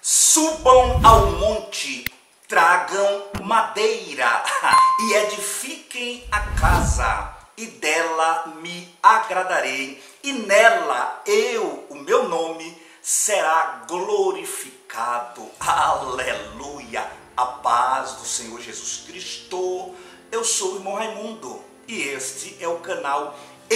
Subam ao monte, tragam madeira e edifiquem a casa, e dela me agradarei, e nela o meu nome, será glorificado. Aleluia! A paz do Senhor Jesus Cristo. Eu sou o irmão Raimundo e este é o canal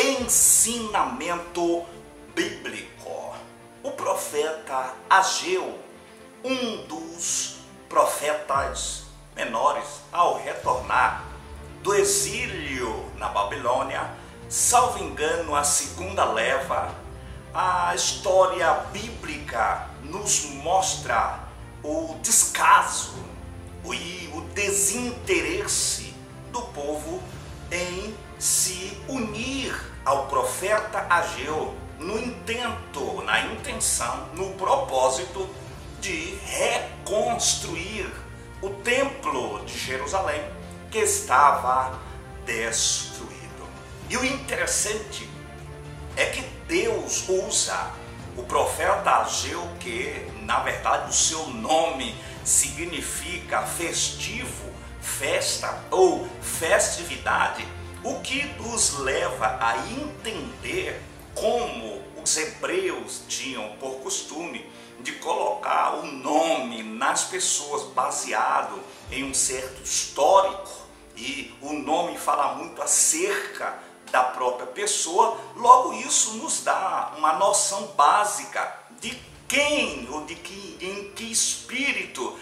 Ensinamento Bíblico. O profeta Ageu, um dos profetas menores, ao retornar do exílio na Babilônia, salvo engano, a segunda leva, a história bíblica nos mostra o descaso e o desinteresse do povo em se unir ao profeta Ageu no intento, na intenção, no propósito de reconstruir o templo de Jerusalém que estava destruído. E o interessante é que Deus usa o profeta Ageu, que na verdade o seu nome significa festivo, festa ou festividade, o que nos leva a entender como os hebreus tinham por costume de colocar o nome nas pessoas baseado em um certo histórico, e o nome fala muito acerca da própria pessoa. Logo, isso nos dá uma noção básica de quem ou em que espírito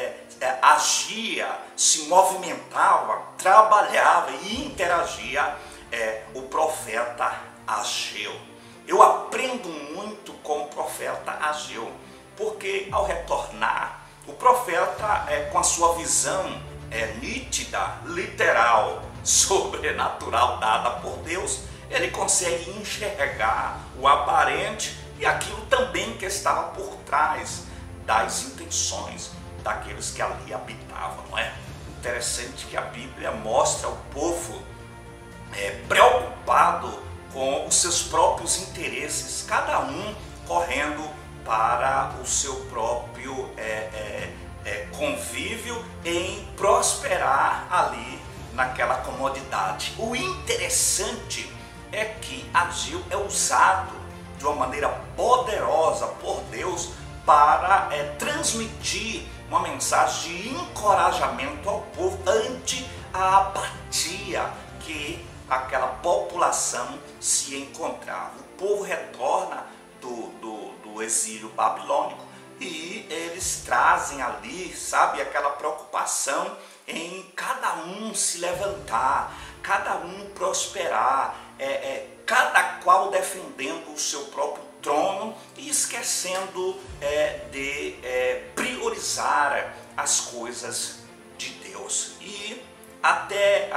agia, se movimentava, trabalhava e interagia o profeta Ageu. Eu aprendo muito com o profeta Ageu, porque ao retornar, o profeta, com a sua visão nítida, literal, sobrenatural dada por Deus, ele consegue enxergar o aparente e aquilo também que estava por trás das intenções daqueles que ali habitavam, não é? Interessante que a Bíblia mostra o povo preocupado com os seus próprios interesses, cada um correndo para o seu próprio convívio em prosperar ali naquela comodidade. O interessante é que Ageu é usado de uma maneira poderosa por Deus para transmitir uma mensagem de encorajamento ao povo ante a apatia que aquela população se encontrava. O povo retorna do exílio babilônico e eles trazem ali, sabe, aquela preocupação em cada um se levantar, cada um prosperar, cada qual defendendo o seu próprio trono e esquecendo de priorizar as coisas de Deus. E até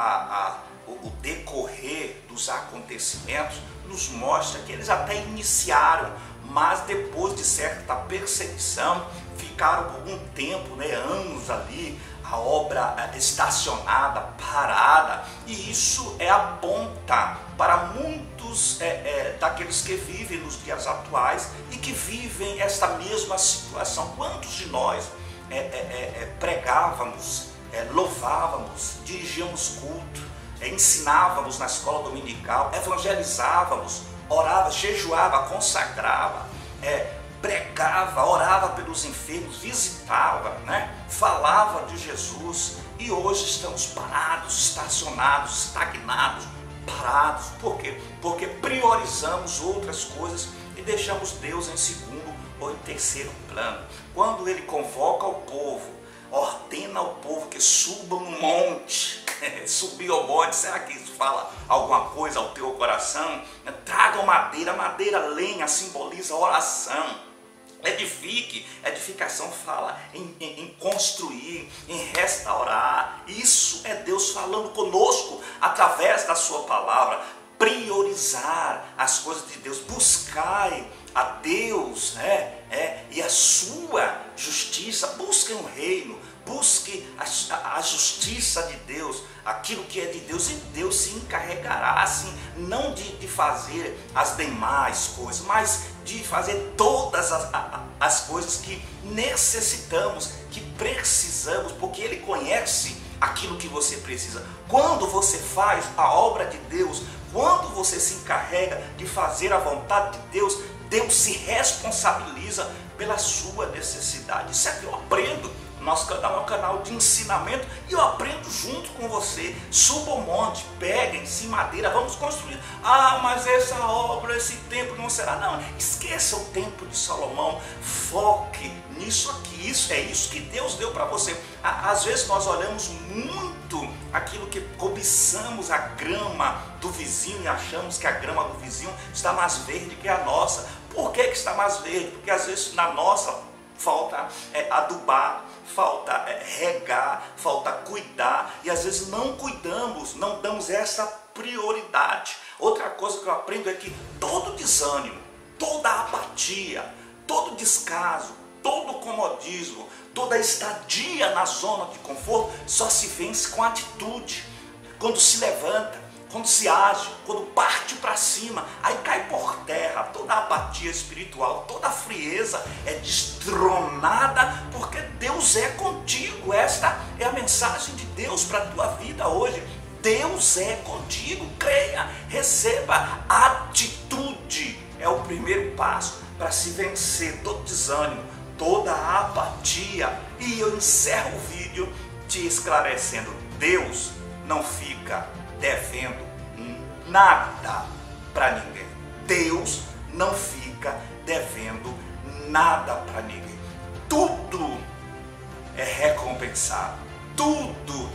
o decorrer dos acontecimentos nos mostra que eles até iniciaram, mas depois de certa perseguição ficaram por algum tempo, anos ali, a obra estacionada, parada, e isso aponta para muitos daqueles que vivem nos dias atuais e que vivem esta mesma situação. Quantos de nós pregávamos, louvávamos, dirigíamos culto, ensinávamos na escola dominical, evangelizávamos, orava, jejuava, consagrava, pregava, orava pelos enfermos, visitava, falava de Jesus, e hoje estamos parados, estacionados, estagnados, parados. Por quê? Porque priorizamos outras coisas e deixamos Deus em segundo ou em terceiro plano. Quando Ele convoca o povo, ordena ao povo que subam no monte, subir ao monte, será que isso fala alguma coisa ao teu coração? Tragam madeira, lenha simboliza oração. Edifique, edificação fala em construir, em restaurar. Isso é Deus falando conosco através da sua palavra. Priorizar as coisas de Deus, buscai a Deus, e a sua justiça, busquem o reino, busque a justiça de Deus, aquilo que é de Deus, e Deus se encarregará, assim, não de fazer as demais coisas, mas de fazer todas as coisas que necessitamos, que precisamos, porque Ele conhece aquilo que você precisa. Quando você faz a obra de Deus, quando você se encarrega de fazer a vontade de Deus, Deus se responsabiliza pela sua necessidade. Isso é que eu aprendo. Nosso canal é um canal de ensinamento e eu aprendo junto com você. Suba o monte, peguem-se madeira, vamos construir. Ah, mas essa obra, esse templo não será. Não, esqueça o templo de Salomão. Foque nisso aqui. Isso é isso que Deus deu para você. Às vezes nós olhamos muito aquilo que cobiçamos, a grama do vizinho, e achamos que a grama do vizinho está mais verde que a nossa. Por que está mais verde? Porque às vezes na nossa falta adubar, falta regar, falta cuidar, e às vezes não cuidamos, não damos essa prioridade. Outra coisa que eu aprendo é que todo desânimo, toda apatia, todo descaso, todo comodismo, toda estadia na zona de conforto só se vence com atitude. Quando se levanta, quando se age, quando parte para cima, aí cai por terra toda a apatia espiritual, toda a frieza é destronada, porque Deus é contigo. Esta é a mensagem de Deus para a tua vida hoje. Deus é contigo, creia, receba. Atitude é o primeiro passo para se vencer todo desânimo, toda a apatia. E eu encerro o vídeo te esclarecendo: Deus não fica devendo nada para ninguém. Deus não fica devendo nada para ninguém. Tudo é recompensado, tudo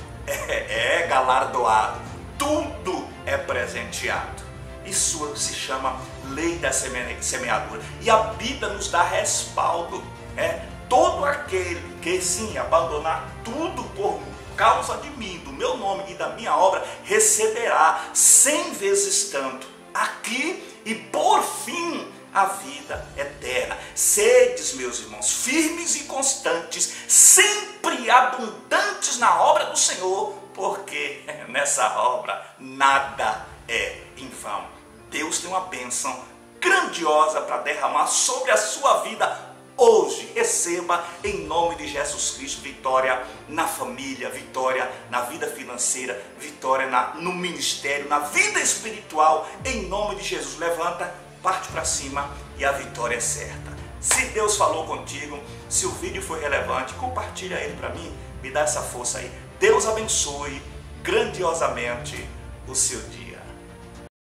é galardoado, tudo é presenteado. Isso se chama lei da semeadura. E a Bíblia nos dá respaldo. Todo aquele que sim abandonar tudo por causa de mim, do meu nome e da minha obra, receberá 100 vezes tanto aqui e por fim a vida eterna. Sedes, meus irmãos, firmes e constantes, sempre abundantes na obra do Senhor, porque nessa obra nada é em vão. Deus tem uma bênção grandiosa para derramar sobre a sua vida hoje. Receba em nome de Jesus Cristo vitória na família, vitória na vida financeira, vitória no ministério, na vida espiritual. Em nome de Jesus, levanta, parte para cima e a vitória é certa. Se Deus falou contigo, se o vídeo foi relevante, compartilha ele para mim, me dá essa força aí. Deus abençoe grandiosamente o seu dia.